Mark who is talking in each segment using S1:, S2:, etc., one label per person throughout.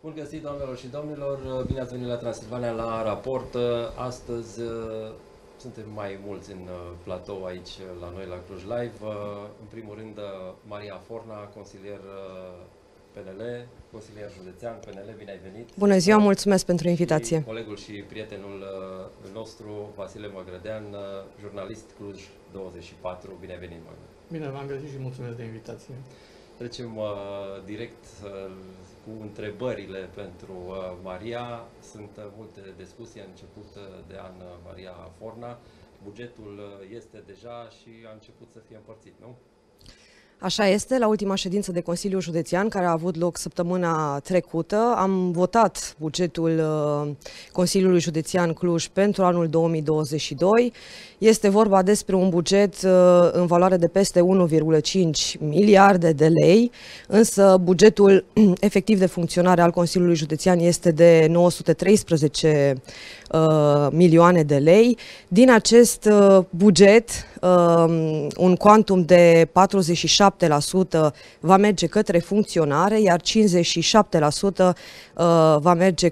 S1: Bun găsit, doamnelor și domnilor, bine ați venit la Transilvania la raport. Astăzi suntem mai mulți în platou aici la noi la Cluj Live. În primul rând Maria Forna, consilier PNL, consilier județean PNL, bine ai venit.
S2: Bună ziua, mulțumesc pentru invitație.
S1: Și colegul și prietenul nostru, Vasile Măgrădean, jurnalist Cluj 24, bine ai venit, Măgrădean.
S3: Bine v-am găsit și mulțumesc de invitație.
S1: Trecem direct cu întrebările pentru Maria. Sunt multe discuții, a început de an Maria Forna. Bugetul este deja și a început să fie împărțit, nu?
S2: Așa este, la ultima ședință de Consiliu Județean, care a avut loc săptămâna trecută, am votat bugetul Consiliului Județean Cluj pentru anul 2022. Este vorba despre un buget în valoare de peste 1,5 miliarde de lei, însă bugetul efectiv de funcționare al Consiliului Județean este de 913 milioane de lei. Din acest buget, un quantum de 47% va merge către funcționare, iar 53% va merge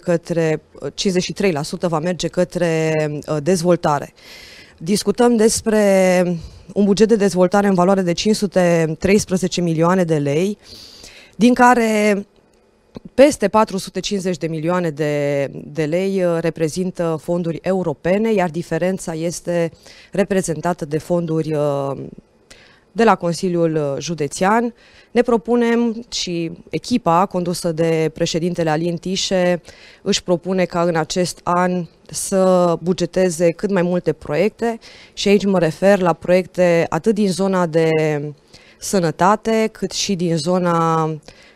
S2: către dezvoltare. Discutăm despre un buget de dezvoltare în valoare de 513 milioane de lei, din care peste 450 de milioane de lei reprezintă fonduri europene, iar diferența este reprezentată de fonduri de la Consiliul Județean. Ne propunem și echipa condusă de președintele Alin Tișe își propune ca în acest an să bugeteze cât mai multe proiecte și aici mă refer la proiecte atât din zona de sănătate cât și din zona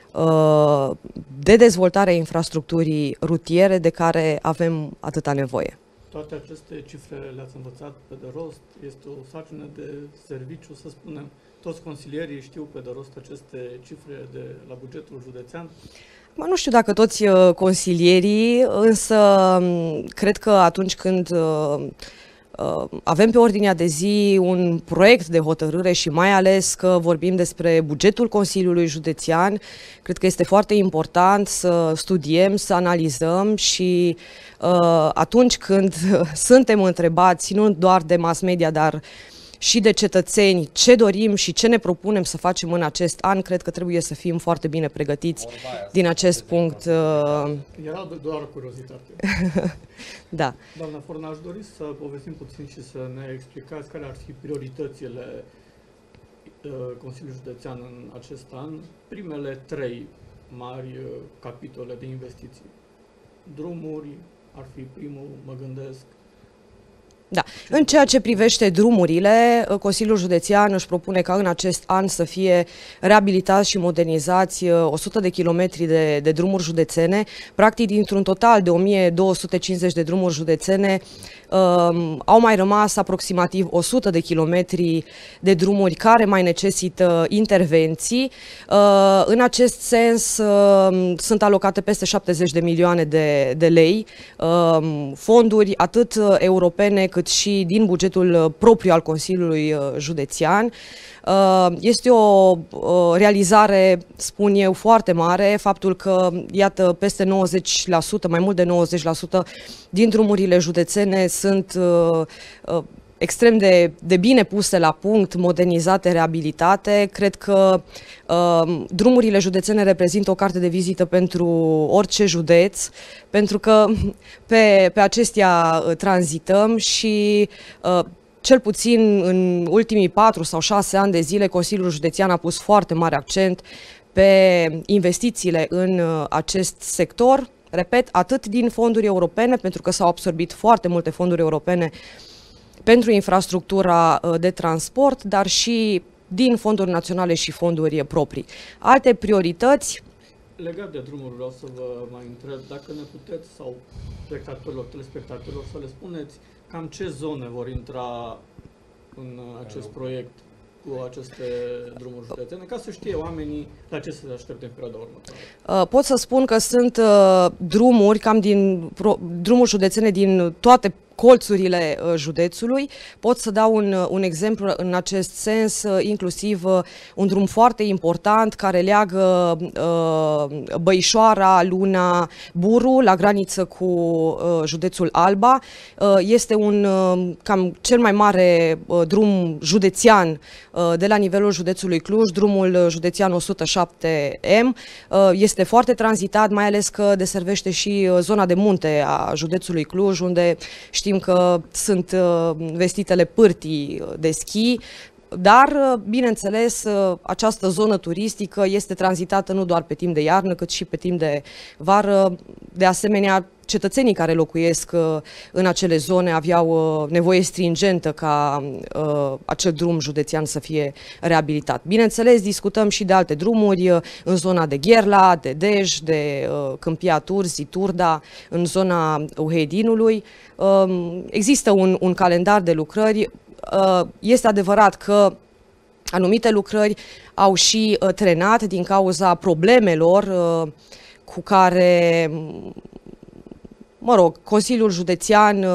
S2: de dezvoltare a infrastructurii rutiere de care avem atâta nevoie.
S3: Toate aceste cifre le-ați învățat pe de rost, este o sarcină de serviciu, să spunem. Toți consilierii știu pe de rost aceste cifre la bugetul județean?
S2: Nu știu dacă toți consilierii, însă cred că atunci când avem pe ordinea de zi un proiect de hotărâre și mai ales că vorbim despre bugetul Consiliului Județean, cred că este foarte important să studiem, să analizăm și atunci când suntem întrebați, nu doar de mass media, dar și de cetățeni, ce dorim și ce ne propunem să facem în acest an, cred că trebuie să fim foarte bine pregătiți din acest punct.
S3: Era doar o curiozitate.
S2: Da.
S3: Doamna Forna, aș dori să povestim puțin și să ne explicați care ar fi prioritățile Consiliului Județean în acest an. Primele trei mari capitole de investiții. Drumuri ar fi primul, mă gândesc.
S2: Da. În ceea ce privește drumurile, Consiliul Județean își propune ca în acest an să fie reabilitați și modernizați 100 de kilometri de drumuri județene. Practic, dintr-un total de 1250 de drumuri județene, au mai rămas aproximativ 100 de kilometri de drumuri care mai necesită intervenții. În acest sens, sunt alocate peste 70 de milioane de lei, fonduri atât europene cât și din bugetul propriu al Consiliului Județean. Este o realizare, spun eu, foarte mare, faptul că, iată, peste 90%, mai mult de 90% din drumurile județene sunt extrem de bine puse la punct, modernizate, reabilitate. Cred că drumurile județene reprezintă o carte de vizită pentru orice județ, pentru că pe acestea tranzităm și cel puțin în ultimii 4 sau 6 ani de zile, Consiliul Județean a pus foarte mare accent pe investițiile în acest sector. Repet, atât din fonduri europene, pentru că s-au absorbit foarte multe fonduri europene pentru infrastructura de transport, dar și din fonduri naționale și fonduri proprii. Alte priorități?
S3: Legat de drumuri, vreau să vă mai întreb dacă ne puteți, sau telespectatorilor, să le spuneți cam ce zone vor intra în acest proiect cu aceste drumuri județene, ca să știe oamenii la ce să se aștepte în perioada următoare.
S2: Pot să spun că sunt drumuri județene din toate colțurile județului. Pot să dau un exemplu în acest sens, inclusiv un drum foarte important care leagă Băișoara, Luna, Buru, la graniță cu județul Alba. Este cam cel mai mare drum județean de la nivelul județului Cluj, drumul județean 107M. Este foarte tranzitat, mai ales că deservește și zona de munte a județului Cluj, unde știm că sunt vestitele pârtii de schi, dar, bineînțeles, această zonă turistică este tranzitată nu doar pe timp de iarnă, cât și pe timp de vară. De asemenea, cetățenii care locuiesc în acele zone aveau nevoie stringentă ca acel drum județean să fie reabilitat. Bineînțeles, discutăm și de alte drumuri în zona de Gherla, de Dej, de Câmpia Turzi, Turda, în zona Uhedinului. Există un calendar de lucrări. Este adevărat că anumite lucrări au și trenat din cauza problemelor cu care, mă rog, Consiliul Județean,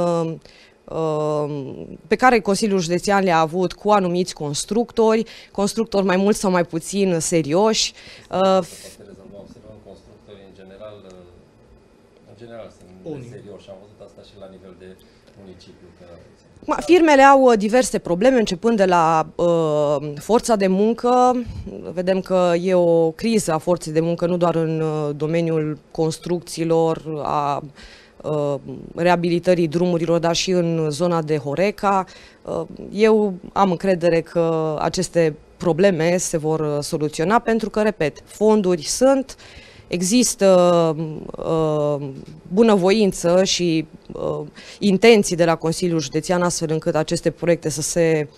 S2: pe care Consiliul Județean le-a avut cu anumiți constructori mai mulți sau mai puțin serioși.
S1: Observăm constructorii în general sunt serioși, am văzut asta și la nivel de municipiu.
S2: Firmele au diverse probleme, începând de la forța de muncă. Vedem că e o criză a forței de muncă nu doar în domeniul construcțiilor, a reabilitării drumurilor, dar și în zona de Horeca. Eu am încredere că aceste probleme se vor soluționa pentru că, repet, fonduri sunt, există bunăvoință și intenții de la Consiliul Județean astfel încât aceste proiecte să se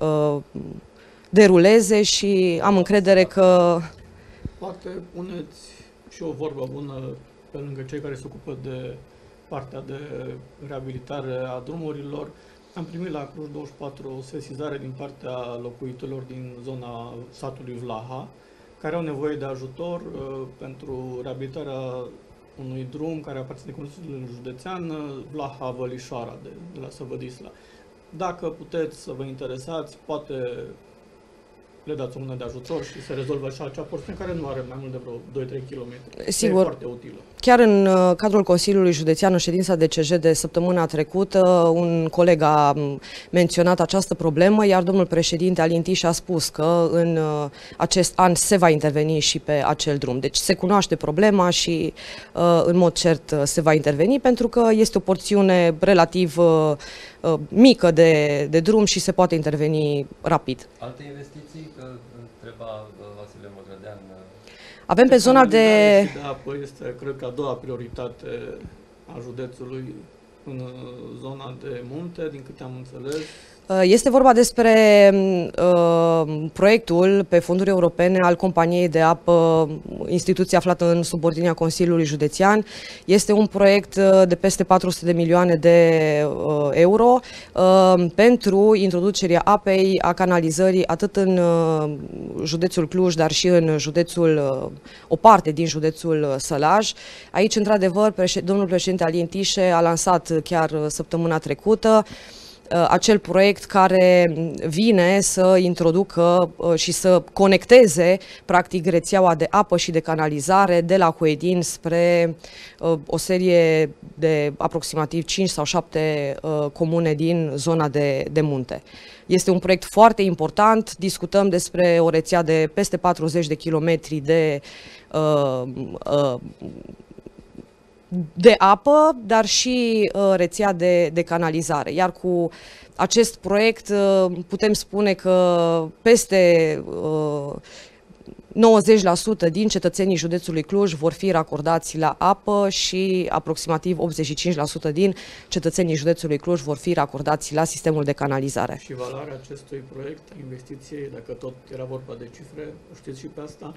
S2: deruleze și am încredere că...
S3: Poate puneți și o vorbă bună pe lângă cei care se ocupă de partea de reabilitare a drumurilor. Am primit la Cluj 24 o sesizare din partea locuitorilor din zona satului Vlaha, care au nevoie de ajutor pentru reabilitarea unui drum care aparține Consiliului Județean, Vlaha-Vălișoara, de la Săvădisla. Dacă puteți să vă interesați, poate le dați o mână de ajutor și se rezolvă și acea porțiune care nu are mai mult de vreo 2-3 km.
S2: Sigur.
S3: E foarte utilă.
S2: Chiar în cadrul Consiliului Județean, în ședința de CJ de săptămâna trecută, un coleg a menționat această problemă, iar domnul președinte Alin Tiș a spus că în acest an se va interveni și pe acel drum. Deci se cunoaște problema și în mod cert se va interveni pentru că este o porțiune relativ mică de drum și se poate interveni rapid.
S1: Alte investiții? Că întreba Vasile Măgrădean.
S2: Avem pe zona de...
S3: de apă este, cred că, a doua prioritate a județului în zona de munte, din câte am înțeles.
S2: Este vorba despre proiectul pe fonduri europene al companiei de apă, instituție aflată în subordinea Consiliului Județean. Este un proiect de peste 400 de milioane de euro pentru introducerea apei, a canalizării, atât în județul Cluj, dar și în o parte din județul Sălaj. Aici, într-adevăr, domnul președinte Alin Tișe a lansat chiar săptămâna trecută acel proiect care vine să introducă și să conecteze practic rețeaua de apă și de canalizare de la Huedin spre o serie de aproximativ 5 sau 7 comune din zona de munte. Este un proiect foarte important, discutăm despre o rețea de peste 40 de kilometri de apă, dar și rețea de canalizare. Iar cu acest proiect putem spune că peste 90% din cetățenii județului Cluj vor fi racordați la apă și aproximativ 85% din cetățenii județului Cluj vor fi racordați la sistemul de canalizare.
S3: Și valoarea acestui proiect, a investiției, dacă tot era vorba de cifre, o știți și pe asta?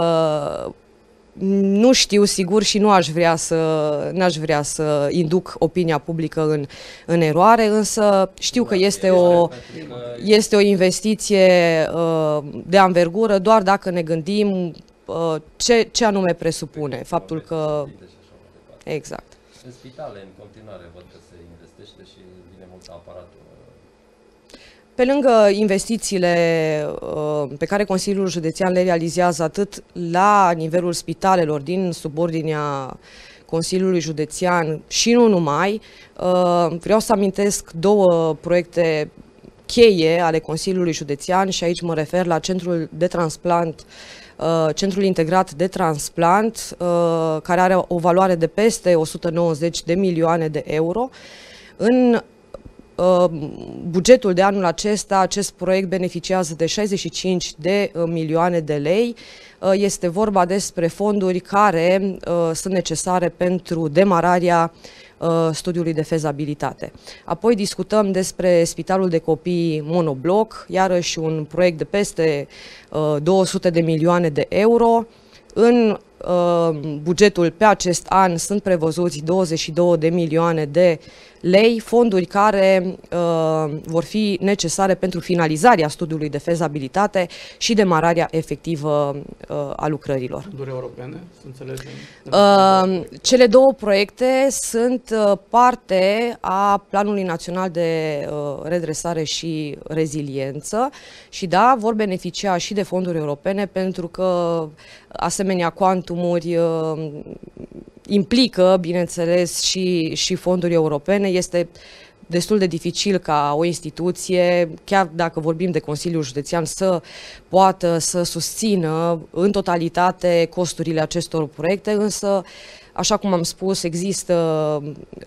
S2: Nu știu sigur și n-aș vrea să induc opinia publică în eroare, însă știu că este o investiție de anvergură doar dacă ne gândim ce anume presupune. Faptul că... Exact.
S1: În spitale, în continuare, văd că se investește și vine mult aparatul.
S2: Pe lângă investițiile pe care Consiliul Județean le realizează atât la nivelul spitalelor din subordinea Consiliului Județean și nu numai, vreau să amintesc două proiecte cheie ale Consiliului Județean și aici mă refer la Centrul de Transplant, Centrul Integrat de Transplant, care are o valoare de peste 190 de milioane de euro. În bugetul de anul acesta, acest proiect beneficiază de 65 de milioane de lei. Este vorba despre fonduri care sunt necesare pentru demararea studiului de fezabilitate. Apoi discutăm despre Spitalul de Copii Monobloc, iarăși un proiect de peste 200 de milioane de euro. În bugetul pe acest an sunt prevăzuți 22 de milioane de lei, fonduri care vor fi necesare pentru finalizarea studiului de fezabilitate și demararea efectivă a lucrărilor.
S3: Fonduri europene, să înțelegem?
S2: Cele două proiecte sunt parte a Planului Național de Redresare și Reziliență și da, vor beneficia și de fonduri europene pentru că asemenea cuantumuri implică, bineînțeles, și fonduri europene. Este destul de dificil ca o instituție, chiar dacă vorbim de Consiliul Județean, să poată să susțină în totalitate costurile acestor proiecte, însă, așa cum am spus, există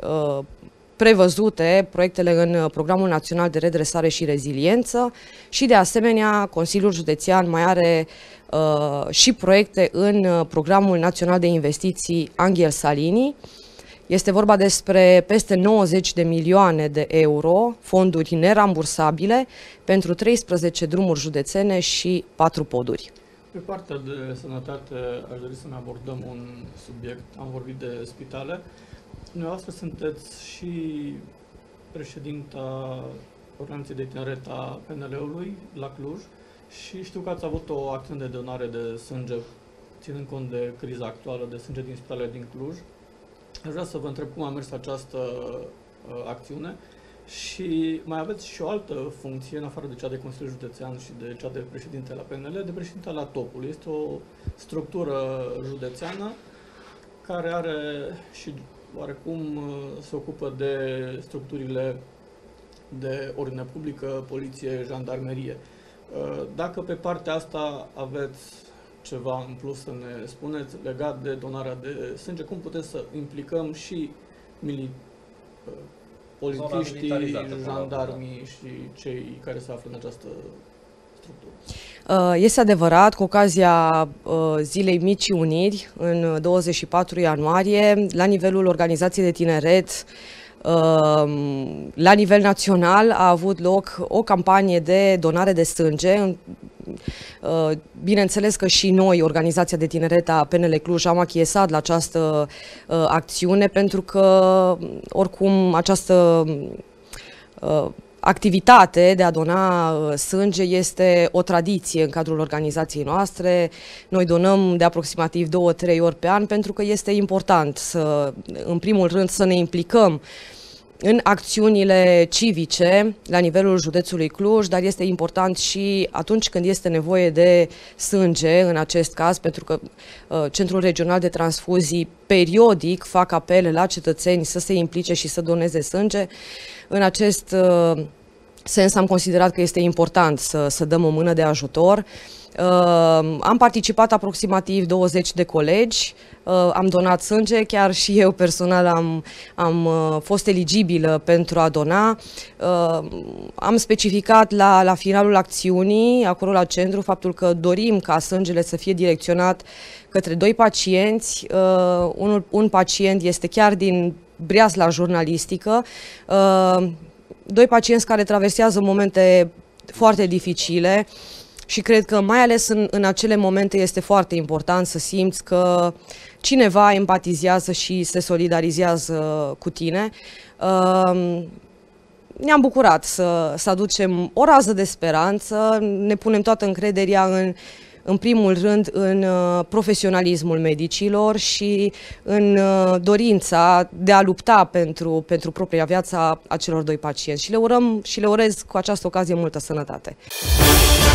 S2: prevăzute proiectele în Programul Național de Redresare și Reziliență și, de asemenea, Consiliul Județean mai are și proiecte în Programul Național de Investiții Anghel Salini. Este vorba despre peste 90 de milioane de euro, fonduri nerambursabile, pentru 13 drumuri județene și 4 poduri.
S3: Pe partea de sănătate aș dori să ne abordăm un subiect. Am vorbit de spitale. Dumneavoastră sunteți și președinta Organizației de Tineret a PNL-ului la Cluj și știu că ați avut o acțiune de donare de sânge, ținând cont de criza actuală de sânge din spitalele din Cluj. Aș vrea să vă întreb cum a mers această acțiune și mai aveți și o altă funcție, în afară de cea de Consiliul Județean și de cea de președinte la PNL, de președinte la Topul. Este o structură județeană care are și oarecum se ocupă de structurile de ordine publică, poliție, jandarmerie. Dacă pe partea asta aveți ceva în plus să ne spuneți legat de donarea de sânge, cum puteți să implicăm și polițiștii, jandarmii și cei care se află în această structură?
S2: Este adevărat, cu ocazia Zilei Micii Uniri, în 24 ianuarie, la nivelul Organizației de Tineret, la nivel național a avut loc o campanie de donare de sânge. Bineînțeles că și noi, Organizația de Tineret a PNL Cluj, am achiesat la această acțiune pentru că, oricum, această activitate de a dona sânge este o tradiție în cadrul organizației noastre. Noi donăm de aproximativ 2-3 ori pe an pentru că este important să, în primul rând, să ne implicăm în acțiunile civice la nivelul județului Cluj, dar este important și atunci când este nevoie de sânge, în acest caz, pentru că Centrul Regional de Transfuzii periodic fac apel la cetățeni să se implice și să doneze sânge. În acest sens am considerat că este important să dăm o mână de ajutor. Am participat aproximativ 20 de colegi, am donat sânge, chiar și eu personal am fost eligibilă pentru a dona. Am specificat la finalul acțiunii, acolo la centru, faptul că dorim ca sângele să fie direcționat către 2 pacienți. Un pacient este chiar din breasla jurnalistică, 2 pacienți care traversează momente foarte dificile. Și cred că mai ales în acele momente este foarte important să simți că cineva empatizează și se solidarizează cu tine. Ne-am bucurat să aducem o rază de speranță, ne punem toată încrederea în primul rând în profesionalismul medicilor și în dorința de a lupta pentru propria viață a celor doi pacienți. Și le urez cu această ocazie multă sănătate.